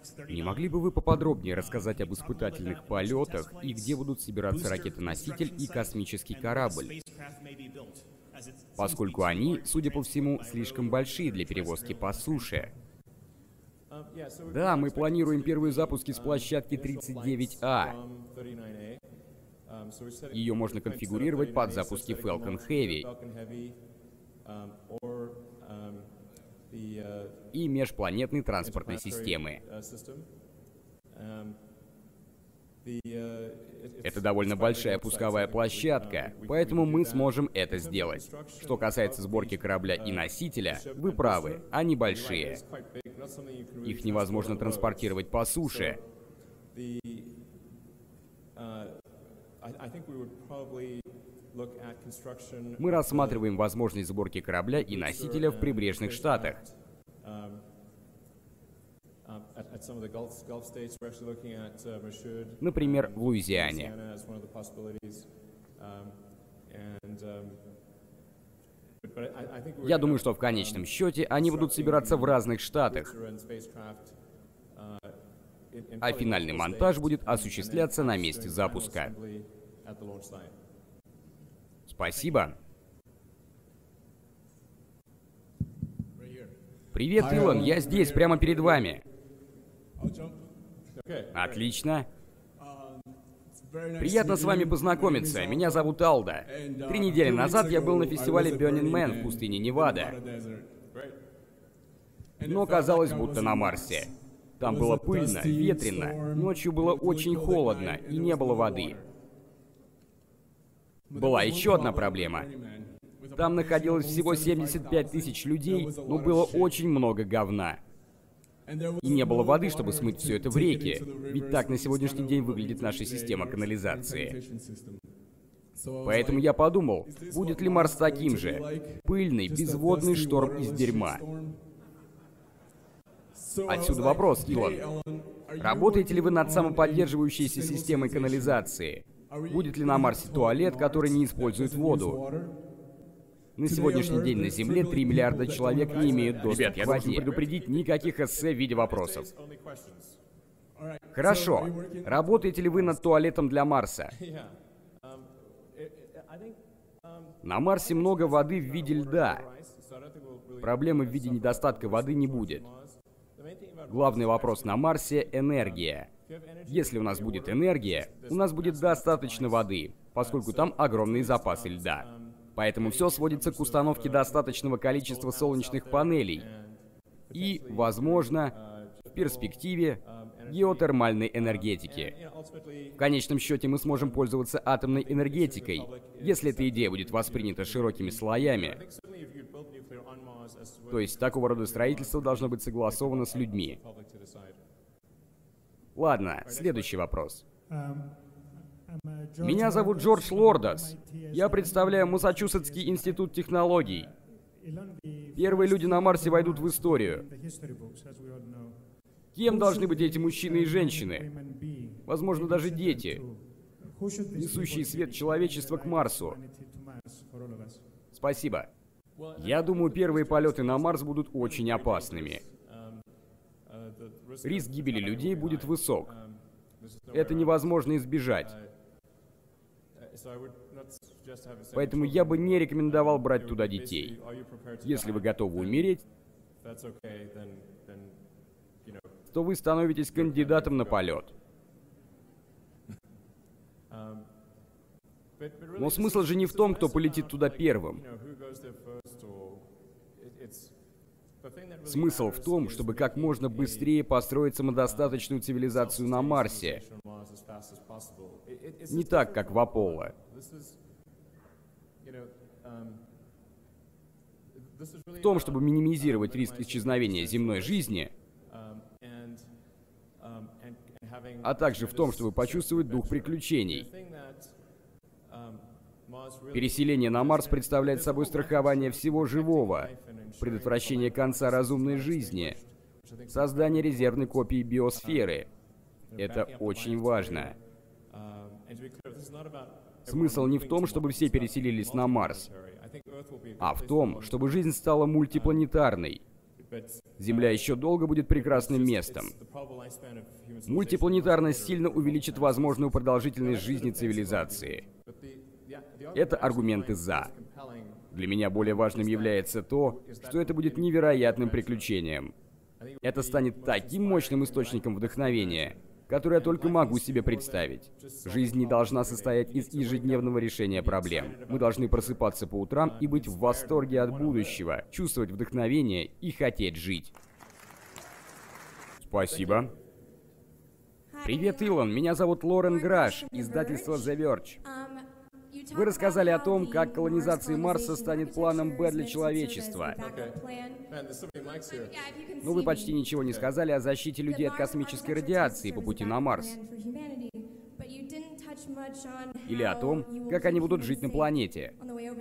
Не могли бы вы поподробнее рассказать об испытательных полетах и где будут собираться ракета-носитель и космический корабль? Поскольку они, судя по всему, слишком большие для перевозки по суше. Да, мы планируем первые запуски с площадки 39А. Ее можно конфигурировать под запуски Falcon Heavy и межпланетной транспортной системы. Это довольно большая пусковая площадка, поэтому мы сможем это сделать. Что касается сборки корабля и носителя, вы правы, они большие. Их невозможно транспортировать по суше. Мы рассматриваем возможность сборки корабля и носителя в прибрежных штатах. Например, в Луизиане. Я думаю, что в конечном счете они будут собираться в разных штатах, а финальный монтаж будет осуществляться на месте запуска. Спасибо. Привет, Илон, я здесь, прямо перед вами. Отлично. Приятно с вами познакомиться. Меня зовут Алда. 3 недели назад я был на фестивале Burning Man в пустыне Невада. Но казалось, будто на Марсе. Там было пыльно, ветрено, ночью было очень холодно и не было воды. Была еще одна проблема. Там находилось всего 75 тысяч людей, но было очень много говна. И не было воды, чтобы смыть все это в реки, ведь так на сегодняшний день выглядит наша система канализации. Поэтому я подумал, будет ли Марс таким же? Пыльный, безводный шторм из дерьма. Отсюда вопрос, Илон. Работаете ли вы над самоподдерживающейся системой канализации? Будет ли на Марсе туалет, который не использует воду? На сегодняшний день на Земле 3 миллиарда человек не имеют доступа к воде. Ребят, я должен предупредить, никаких эссе в виде вопросов. Хорошо. Работаете ли вы над туалетом для Марса? На Марсе много воды в виде льда. Проблемы в виде недостатка воды не будет. Главный вопрос на Марсе — энергия. Если у нас будет энергия, у нас будет достаточно воды, поскольку там огромные запасы льда. Поэтому все сводится к установке достаточного количества солнечных панелей и, возможно, в перспективе, геотермальной энергетики. В конечном счете мы сможем пользоваться атомной энергетикой, если эта идея будет воспринята широкими слоями. То есть такого рода строительство должно быть согласовано с людьми. Ладно, следующий вопрос. Меня зовут Джордж Лордос. Я представляю Массачусетский институт технологий. Первые люди на Марсе войдут в историю. Кем должны быть эти мужчины и женщины? Возможно, даже дети, несущие свет человечества к Марсу. Спасибо. Я думаю, первые полеты на Марс будут очень опасными. Риск гибели людей будет высок. Это невозможно избежать. Поэтому я бы не рекомендовал брать туда детей. Если вы готовы умереть, то вы становитесь кандидатом на полет. Но смысл же не в том, кто полетит туда первым. Смысл в том, чтобы как можно быстрее построить самодостаточную цивилизацию на Марсе. Не так, как в Аполло. В том, чтобы минимизировать риск исчезновения земной жизни, а также в том, чтобы почувствовать дух приключений. Переселение на Марс представляет собой страхование всего живого, предотвращение конца разумной жизни, создание резервной копии биосферы. Это очень важно. Смысл не в том, чтобы все переселились на Марс, а в том, чтобы жизнь стала мультипланетарной. Земля еще долго будет прекрасным местом. Мультипланетарность сильно увеличит возможную продолжительность жизни цивилизации. Это аргументы «за». Для меня более важным является то, что это будет невероятным приключением. Это станет таким мощным источником вдохновения, который я только могу себе представить. Жизнь не должна состоять из ежедневного решения проблем. Мы должны просыпаться по утрам и быть в восторге от будущего, чувствовать вдохновение и хотеть жить. Спасибо. Привет, Илон. Меня зовут Лорен Граш, издательство The Verge. Вы рассказали о том, как колонизация Марса станет планом Б для человечества. Но вы почти ничего не сказали о защите людей от космической радиации по пути на Марс. Или о том, как они будут жить на планете.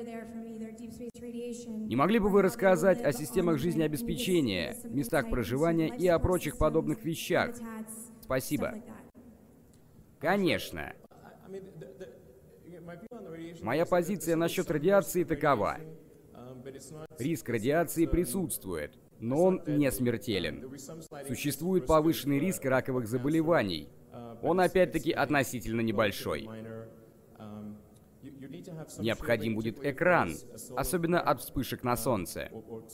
Не могли бы вы рассказать о системах жизнеобеспечения, местах проживания и о прочих подобных вещах? Спасибо. Конечно. Моя позиция насчет радиации такова. Риск радиации присутствует, но он не смертелен. Существует повышенный риск раковых заболеваний. Он опять-таки относительно небольшой. Необходим будет экран, особенно от вспышек на Солнце.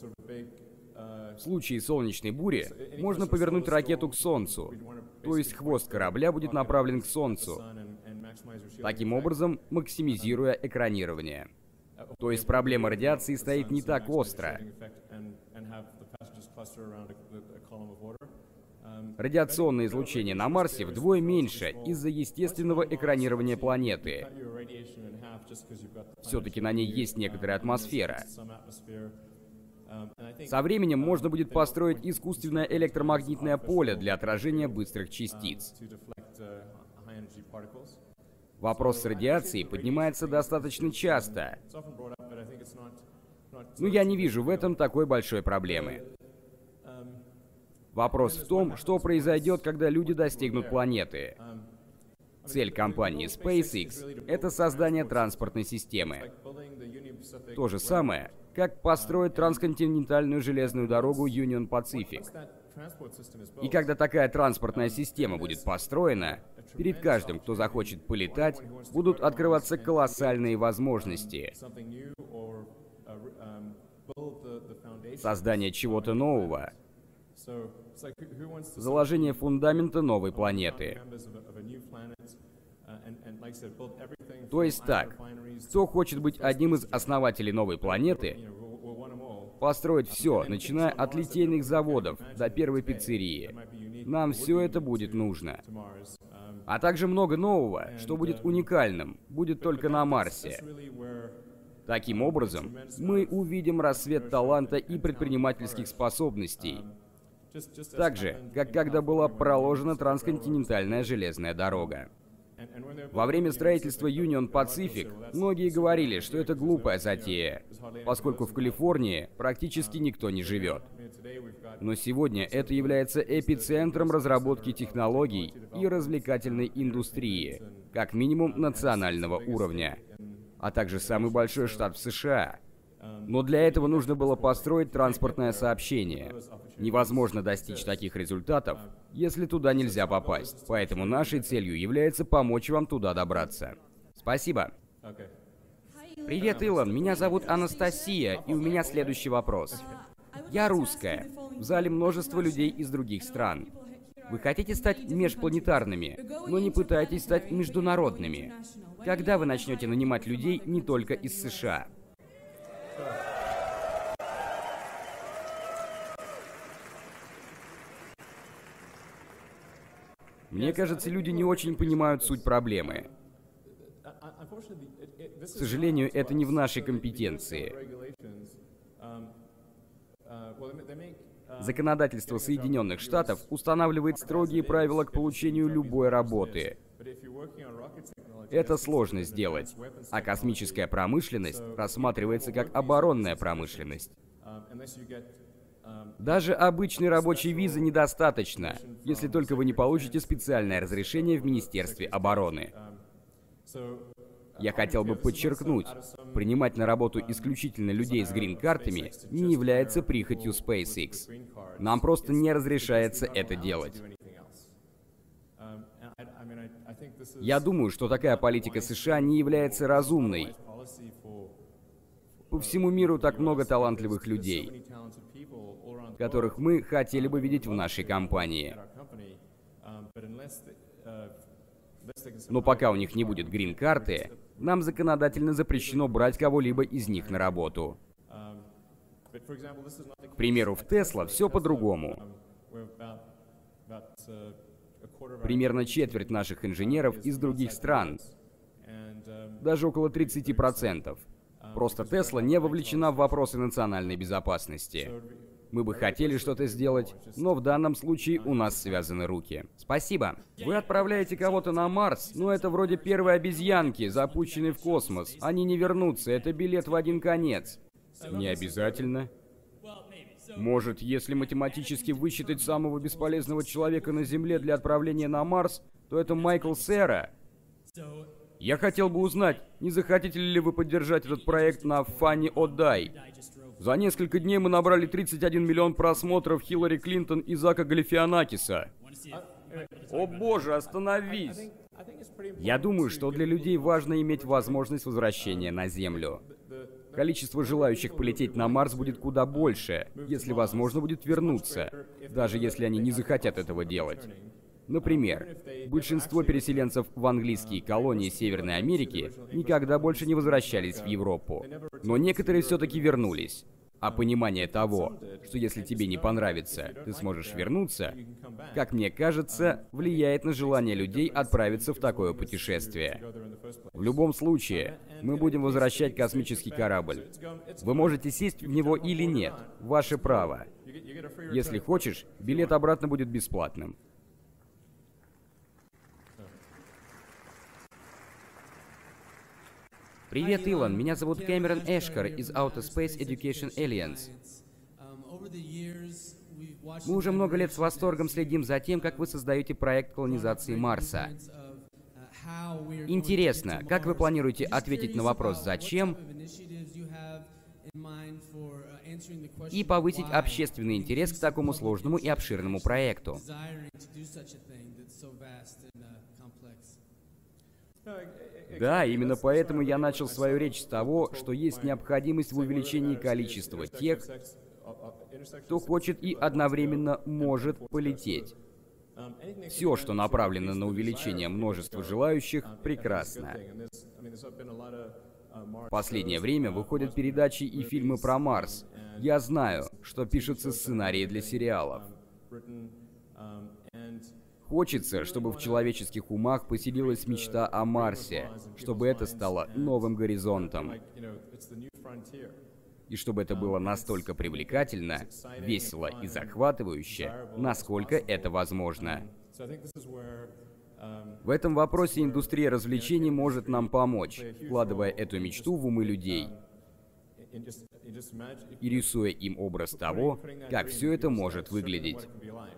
В случае солнечной бури можно повернуть ракету к Солнцу, то есть хвост корабля будет направлен к Солнцу, таким образом максимизируя экранирование. То есть проблема радиации стоит не так остро. Радиационное излучение на Марсе вдвое меньше из-за естественного экранирования планеты. Все-таки на ней есть некоторая атмосфера. Со временем можно будет построить искусственное электромагнитное поле для отражения быстрых частиц. Вопрос с радиацией поднимается достаточно часто. Но я не вижу в этом такой большой проблемы. Вопрос в том, что произойдет, когда люди достигнут планеты. Цель компании SpaceX — это создание транспортной системы. То же самое, как построить трансконтинентальную железную дорогу Union Pacific. И когда такая транспортная система будет построена, перед каждым, кто захочет полетать, будут открываться колоссальные возможности. Создание чего-то нового. Заложение фундамента новой планеты. То есть так, кто хочет быть одним из основателей новой планеты, построить все, начиная от литейных заводов до первой пиццерии. Нам все это будет нужно. А также много нового, что будет уникальным, будет только на Марсе. Таким образом, мы увидим рассвет таланта и предпринимательских способностей. Так же, как когда была проложена трансконтинентальная железная дорога. Во время строительства Union Pacific многие говорили, что это глупая затея, поскольку в Калифорнии практически никто не живет. Но сегодня это является эпицентром разработки технологий и развлекательной индустрии, как минимум национального уровня, а также самый большой штат в США. Но для этого нужно было построить транспортное сообщение. Невозможно достичь таких результатов, если туда нельзя попасть. Поэтому нашей целью является помочь вам туда добраться. Спасибо. Привет, Илон. Меня зовут Анастасия, и у меня следующий вопрос. Я русская. В зале множество людей из других стран. Вы хотите стать межпланетарными, но не пытаетесь стать международными. Когда вы начнете нанимать людей не только из США? Мне кажется, люди не очень понимают суть проблемы. К сожалению, это не в нашей компетенции. Законодательство Соединенных Штатов устанавливает строгие правила к получению любой работы. Это сложно сделать, а космическая промышленность рассматривается как оборонная промышленность. Даже обычной рабочей визы недостаточно, если только вы не получите специальное разрешение в Министерстве обороны. Я хотел бы подчеркнуть, принимать на работу исключительно людей с грин-картами не является прихотью SpaceX. Нам просто не разрешается это делать. Я думаю, что такая политика США не является разумной. По всему миру так много талантливых людей, которых мы хотели бы видеть в нашей компании. Но пока у них не будет грин-карты, нам законодательно запрещено брать кого-либо из них на работу. К примеру, в Tesla все по-другому. Примерно четверть наших инженеров из других стран. Даже около 30%. Просто Tesla не вовлечена в вопросы национальной безопасности. Мы бы хотели что-то сделать, но в данном случае у нас связаны руки. Спасибо. Вы отправляете кого-то на Марс, но это вроде первой обезьянки, запущенной в космос. Они не вернутся, это билет в один конец. Не обязательно. Может, если математически высчитать самого бесполезного человека на Земле для отправления на Марс, то это Майкл Сера. Я хотел бы узнать, не захотите ли вы поддержать этот проект на Funny or Die? За несколько дней мы набрали 31 миллион просмотров Хиллари Клинтон и Зака Галифианакиса. О боже, остановись! Я думаю, что для людей важно иметь возможность возвращения на Землю. Количество желающих полететь на Марс будет куда больше, если возможно будет вернуться, даже если они не захотят этого делать. Например, большинство переселенцев в английские колонии Северной Америки никогда больше не возвращались в Европу. Но некоторые все-таки вернулись. А понимание того, что если тебе не понравится, ты сможешь вернуться, как мне кажется, влияет на желание людей отправиться в такое путешествие. В любом случае, мы будем возвращать космический корабль. Вы можете сесть в него или нет, ваше право. Если хочешь, билет обратно будет бесплатным. Привет, Илон. Меня зовут Кэмерон Эшкар из Outer Space Education Alliance. Мы уже много лет с восторгом следим за тем, как вы создаете проект колонизации Марса. Интересно, как вы планируете ответить на вопрос «Зачем?» и повысить общественный интерес к такому сложному и обширному проекту? Да, именно поэтому я начал свою речь с того, что есть необходимость в увеличении количества тех, кто хочет и одновременно может полететь. Все, что направлено на увеличение множества желающих, прекрасно. В последнее время выходят передачи и фильмы про Марс. Я знаю, что пишутся сценарии для сериалов. Хочется, чтобы в человеческих умах поселилась мечта о Марсе, чтобы это стало новым горизонтом. И чтобы это было настолько привлекательно, весело и захватывающе, насколько это возможно. В этом вопросе индустрия развлечений может нам помочь, вкладывая эту мечту в умы людей и рисуя им образ того, как все это может выглядеть.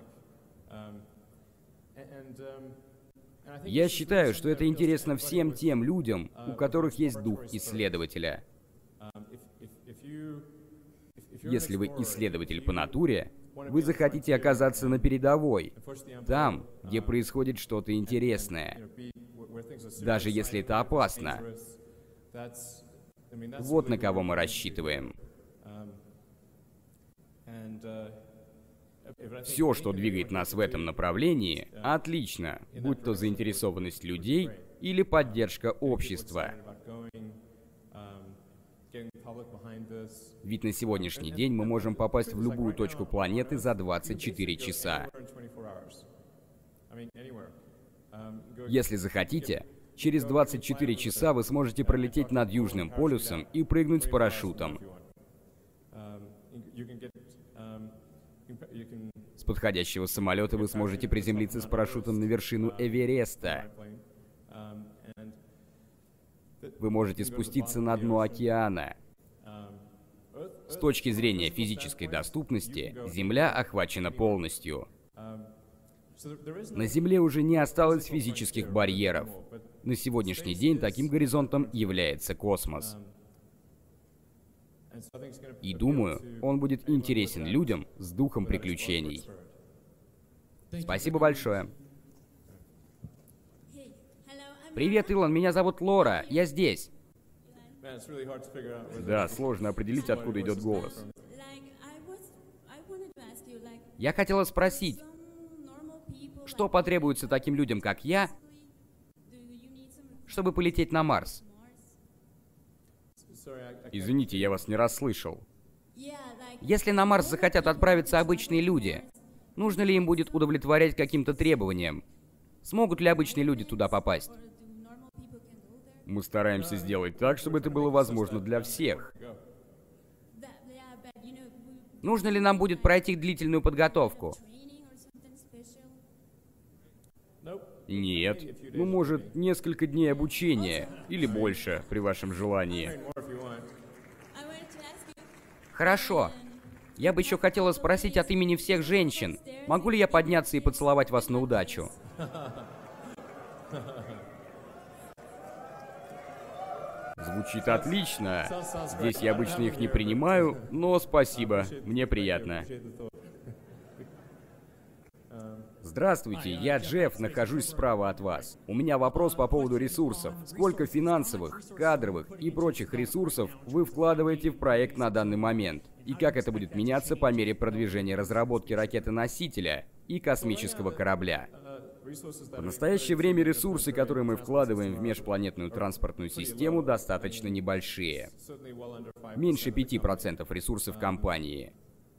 Я считаю, что это интересно всем тем людям, у которых есть дух исследователя. Если вы исследователь по натуре, вы захотите оказаться на передовой, там, где происходит что-то интересное, даже если это опасно. Вот на кого мы рассчитываем. Все, что двигает нас в этом направлении, отлично, будь то заинтересованность людей или поддержка общества. Ведь на сегодняшний день мы можем попасть в любую точку планеты за 24 часа. Если захотите, через 24 часа вы сможете пролететь над Южным полюсом и прыгнуть с парашютом. С подходящего самолета вы сможете приземлиться с парашютом на вершину Эвереста. Вы можете спуститься на дно океана. С точки зрения физической доступности, Земля охвачена полностью. На Земле уже не осталось физических барьеров. На сегодняшний день таким горизонтом является космос. И думаю, он будет интересен людям с духом приключений. Спасибо большое. Привет, Илон, меня зовут Лора, я здесь. Да, сложно определить, откуда идет голос. Я хотела спросить, что потребуется таким людям, как я, чтобы полететь на Марс? Извините, я вас не расслышал. Если на Марс захотят отправиться обычные люди, нужно ли им будет удовлетворять каким-то требованиям? Смогут ли обычные люди туда попасть? Мы стараемся сделать так, чтобы это было возможно для всех. Нужно ли нам будет пройти длительную подготовку? Нет. Ну, может, несколько дней обучения. Или больше, при вашем желании. Хорошо. Я бы еще хотела спросить от имени всех женщин. Могу ли я подняться и поцеловать вас на удачу? Звучит отлично. Здесь я обычно их не принимаю, но спасибо. Мне приятно. Здравствуйте, я Джефф, нахожусь справа от вас. У меня вопрос по поводу ресурсов. Сколько финансовых, кадровых и прочих ресурсов вы вкладываете в проект на данный момент? И как это будет меняться по мере продвижения разработки ракеты-носителя и космического корабля? В настоящее время ресурсы, которые мы вкладываем в межпланетную транспортную систему, достаточно небольшие. Меньше 5% ресурсов компании.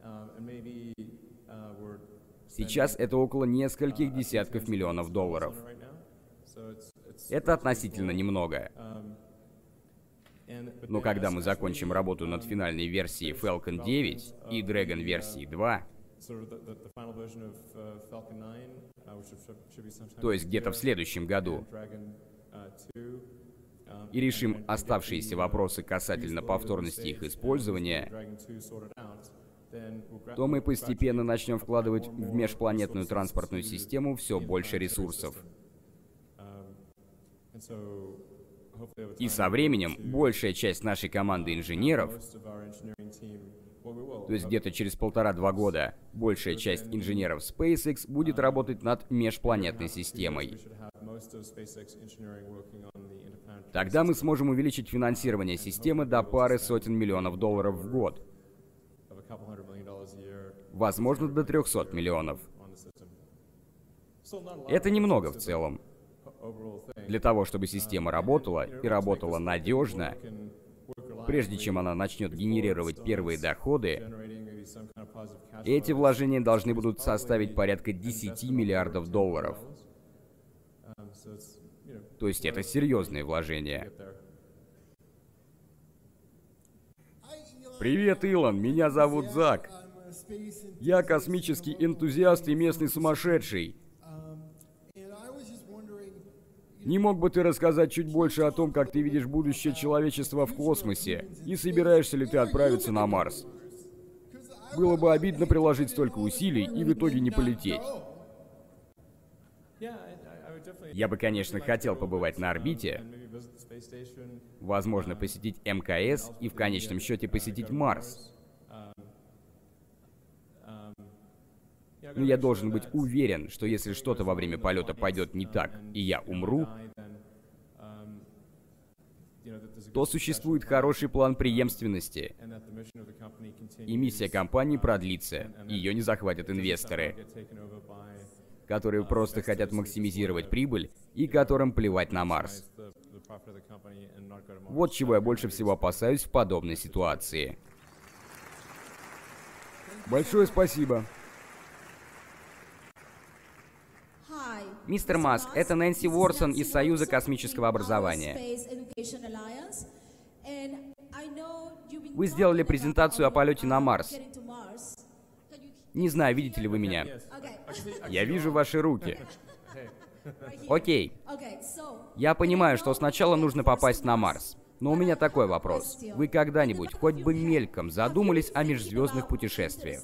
Сейчас это около нескольких десятков миллионов долларов. Это относительно немного. Но когда мы закончим работу над финальной версией Falcon 9 и Dragon версии 2, то есть где-то в следующем году, и решим оставшиеся вопросы касательно повторности их использования, то мы постепенно начнем вкладывать в межпланетную транспортную систему все больше ресурсов. И со временем большая часть нашей команды инженеров, то есть где-то через 1,5-2 года, большая часть инженеров SpaceX будет работать над межпланетной системой. Тогда мы сможем увеличить финансирование системы до пары сотен миллионов долларов в год. Возможно, до 300 миллионов. Это немного в целом. Для того, чтобы система работала, и работала надежно, прежде чем она начнет генерировать первые доходы, эти вложения должны будут составить порядка 10 миллиардов долларов. То есть это серьезные вложения. Привет, Илон, меня зовут Зак. Я космический энтузиаст и местный сумасшедший. Не мог бы ты рассказать чуть больше о том, как ты видишь будущее человечества в космосе? И собираешься ли ты отправиться на Марс? Было бы обидно приложить столько усилий и в итоге не полететь. Я бы, конечно, хотел побывать на орбите, возможно, посетить МКС и в конечном счете посетить Марс. Но я должен быть уверен, что если что-то во время полета пойдет не так, и я умру, то существует хороший план преемственности, и миссия компании продлится, ее не захватят инвесторы, которые просто хотят максимизировать прибыль и которым плевать на Марс. Вот чего я больше всего опасаюсь в подобной ситуации. Большое спасибо. Мистер Маск, это Нэнси Уорсон из Союза космического образования. Вы сделали презентацию о полете на Марс. Не знаю, видите ли вы меня. Я вижу ваши руки. Окей. Я понимаю, что сначала нужно попасть на Марс. Но у меня такой вопрос. Вы когда-нибудь, хоть бы мельком, задумались о межзвездных путешествиях?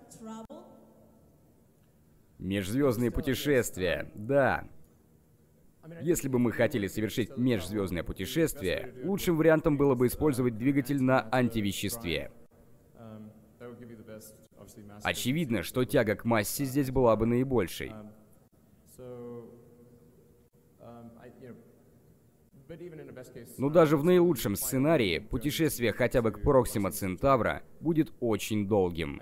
Межзвездные путешествия, да. Если бы мы хотели совершить межзвездное путешествие, лучшим вариантом было бы использовать двигатель на антивеществе. Очевидно, что тяга к массе здесь была бы наибольшей. Но даже в наилучшем сценарии путешествие хотя бы к Проксима Центавра будет очень долгим.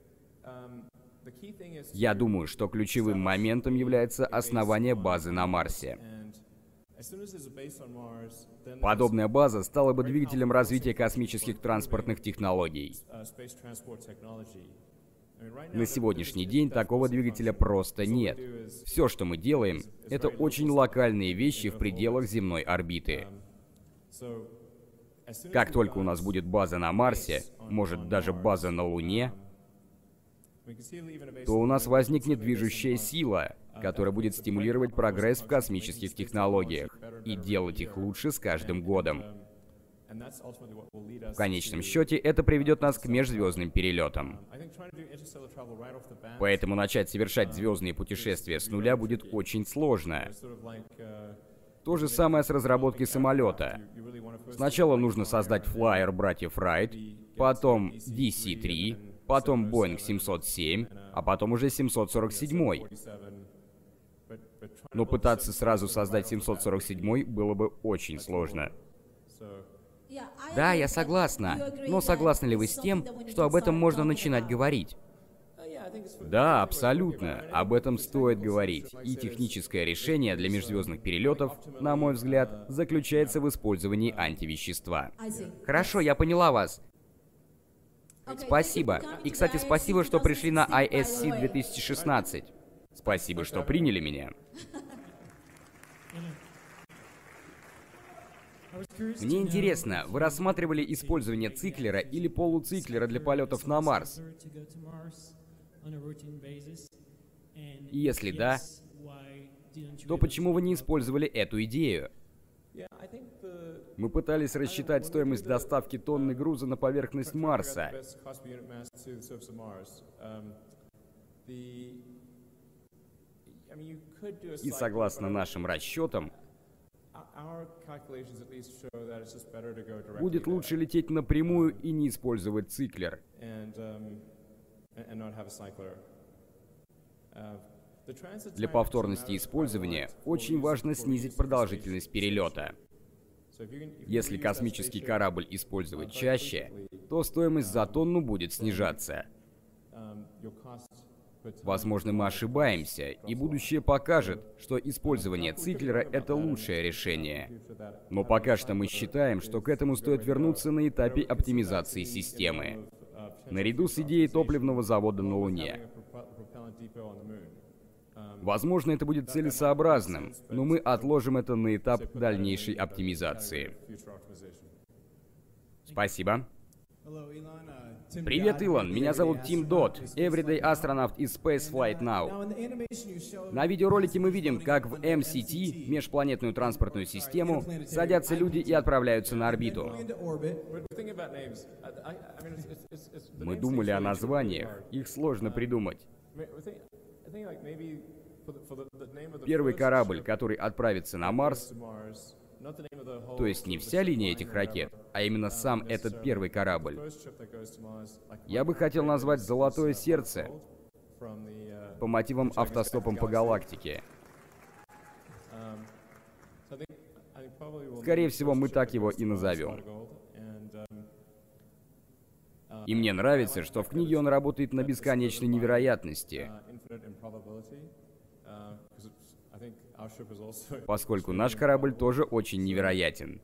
Я думаю, что ключевым моментом является основание базы на Марсе. Подобная база стала бы двигателем развития космических транспортных технологий. На сегодняшний день такого двигателя просто нет. Все, что мы делаем, это очень локальные вещи в пределах земной орбиты. Как только у нас будет база на Марсе, может даже база на Луне, то у нас возникнет движущая сила, которая будет стимулировать прогресс в космических технологиях и делать их лучше с каждым годом. В конечном счете, это приведет нас к межзвездным перелетам. Поэтому начать совершать звездные путешествия с нуля будет очень сложно. То же самое с разработкой самолета. Сначала нужно создать флайер братьев Райт, потом DC-3, потом Boeing 707, а потом уже 747. Но пытаться сразу создать 747 было бы очень сложно. Да, я согласна. Но согласны ли вы с тем, что об этом можно начинать говорить? Да, абсолютно. Об этом стоит говорить. И техническое решение для межзвездных перелетов, на мой взгляд, заключается в использовании антивещества. Хорошо, я поняла вас. Спасибо. И, кстати, спасибо, что пришли на ISC 2016. Спасибо, что приняли меня. Мне интересно, вы рассматривали использование циклера или полуциклера для полетов на Марс? И если да, то почему вы не использовали эту идею? Мы пытались рассчитать стоимость доставки тонны груза на поверхность Марса. И согласно нашим расчетам, будет лучше лететь напрямую и не использовать циклер. Для повторности использования очень важно снизить продолжительность перелета. Если космический корабль использовать чаще, то стоимость за тонну будет снижаться. Возможно, мы ошибаемся, и будущее покажет, что использование циклера — это лучшее решение. Но пока что мы считаем, что к этому стоит вернуться на этапе оптимизации системы, наряду с идеей топливного завода на Луне. Возможно, это будет целесообразным, но мы отложим это на этап дальнейшей оптимизации. Спасибо. Привет, Илон. Меня зовут Тим Дот, Everyday Astronaut из Spaceflight Now. На видеоролике мы видим, как в MCT, межпланетную транспортную систему, садятся люди и отправляются на орбиту. Мы думали о названиях, их сложно придумать. Первый корабль, который отправится на Марс, то есть не вся линия этих ракет, а именно сам этот первый корабль, я бы хотел назвать «Золотое сердце» по мотивам автостопом по галактике. Скорее всего, мы так его и назовем. И мне нравится, что в книге он работает на бесконечной невероятности, поскольку наш корабль тоже очень невероятен.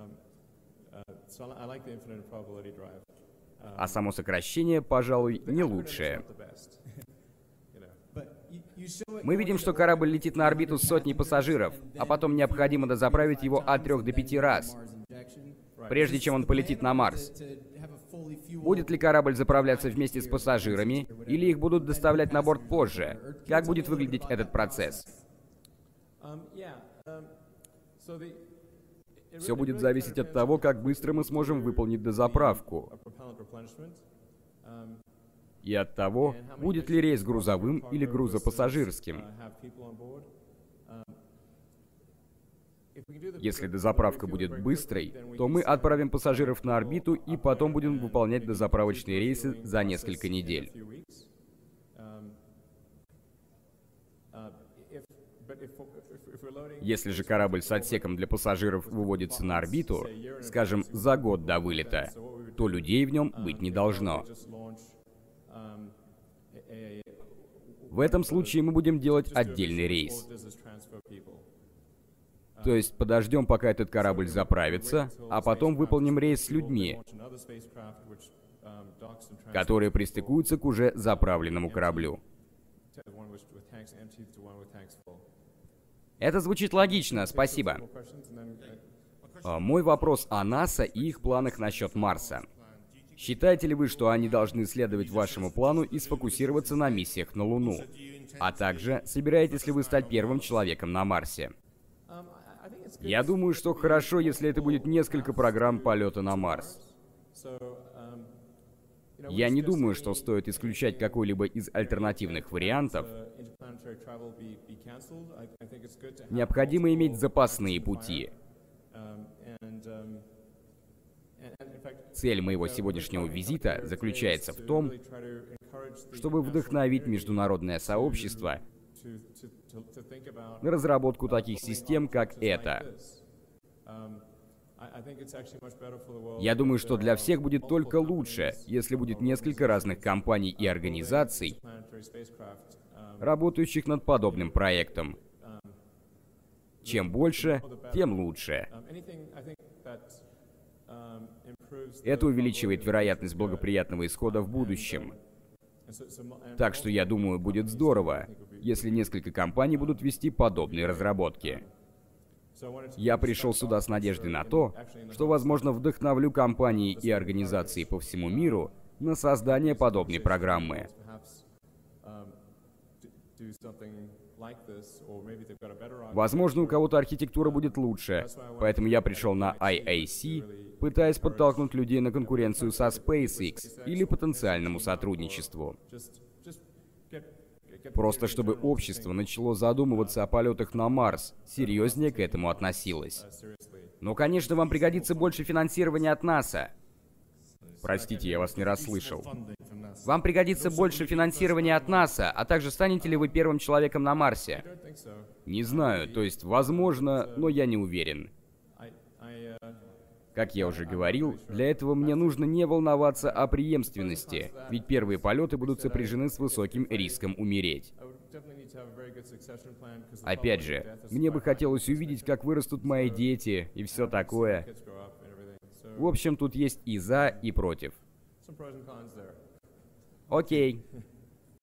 А само сокращение, пожалуй, не лучшее. Мы видим, что корабль летит на орбиту с сотней пассажиров, а потом необходимо дозаправить его от 3 до 5 раз, прежде чем он полетит на Марс. Будет ли корабль заправляться вместе с пассажирами, или их будут доставлять на борт позже? Как будет выглядеть этот процесс? Все будет зависеть от того, как быстро мы сможем выполнить дозаправку. И от того, будет ли рейс грузовым или грузопассажирским. Если дозаправка будет быстрой, то мы отправим пассажиров на орбиту и потом будем выполнять дозаправочные рейсы за несколько недель. Если же корабль с отсеком для пассажиров выводится на орбиту, скажем, за год до вылета, то людей в нем быть не должно. В этом случае мы будем делать отдельный рейс. То есть подождем, пока этот корабль заправится, а потом выполним рейс с людьми, которые пристыкуются к уже заправленному кораблю. Это звучит логично, спасибо. Мой вопрос о НАСА и их планах насчет Марса. Считаете ли вы, что они должны следовать вашему плану и сфокусироваться на миссиях на Луну? А также, собираетесь ли вы стать первым человеком на Марсе? Я думаю, что хорошо, если это будет несколько программ полета на Марс. Я не думаю, что стоит исключать какой-либо из альтернативных вариантов. Необходимо иметь запасные пути. Цель моего сегодняшнего визита заключается в том, чтобы вдохновить международное сообщество на разработку таких систем, как эта. Я думаю, что для всех будет только лучше, если будет несколько разных компаний и организаций, работающих над подобным проектом. Чем больше, тем лучше. Это увеличивает вероятность благоприятного исхода в будущем. Так что я думаю, будет здорово, если несколько компаний будут вести подобные разработки. Я пришел сюда с надеждой на то, что, возможно, вдохновлю компании и организации по всему миру на создание подобной программы. Возможно, у кого-то архитектура будет лучше, поэтому я пришел на IAC, пытаясь подтолкнуть людей на конкуренцию со SpaceX или потенциальному сотрудничеству. Просто чтобы общество начало задумываться о полетах на Марс, серьезнее к этому относилось. Но, конечно, вам пригодится больше финансирования от НАСА. Простите, я вас не расслышал. Вам пригодится больше финансирования от НАСА, а также станете ли вы первым человеком на Марсе? Не знаю, то есть, возможно, но я не уверен. Как я уже говорил, для этого мне нужно не волноваться о преемственности, ведь первые полеты будут сопряжены с высоким риском умереть. Опять же, мне бы хотелось увидеть, как вырастут мои дети и все такое. В общем, тут есть и за, и против. Окей.